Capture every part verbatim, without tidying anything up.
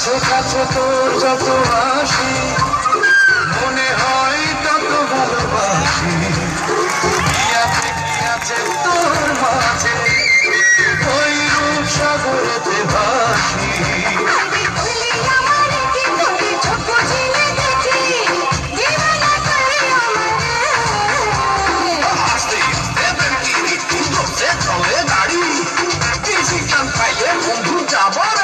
কাছে কাছে তোর যত আসি মনে হয় তত ভালোবাসি। কি আছে কি আছে তোর মাঝে ওই রূপ সাগরেতে ভাসি। বন্ধু যাবো রে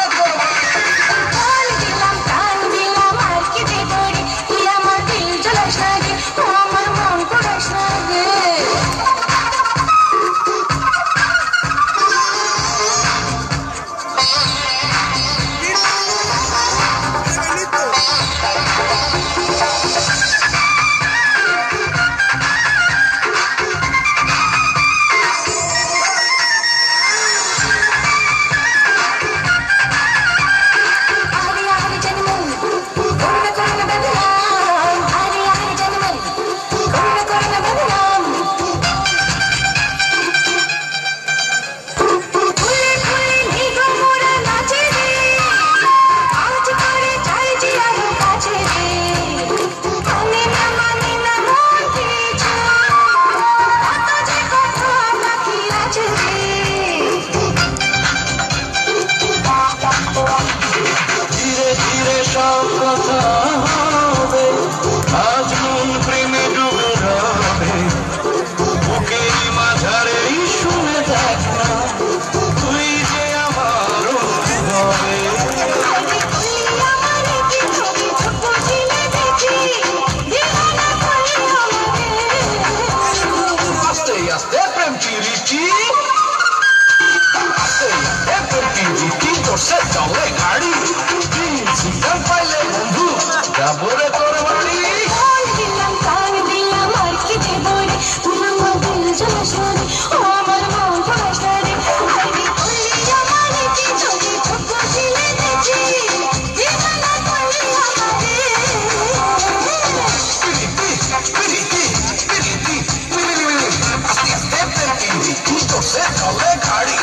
से चले गाड़ी सिग्नल पाइले बंधु যাবো রে তোর বাড়ি। দিলাম কান দিলাম আর কি দেব রে তুই আমার দিল জ্বালাস রে ও আমার মন পড়াস রে আইবি তুই আমার কি যদি ছোট ছিলে দেখি দিবানা কইলি আমারে পিরিতি পিরিতি পিরিতি পিরিতি আস্তে আস্তে পিরিতি তুই তো সে চলে গাড়ি।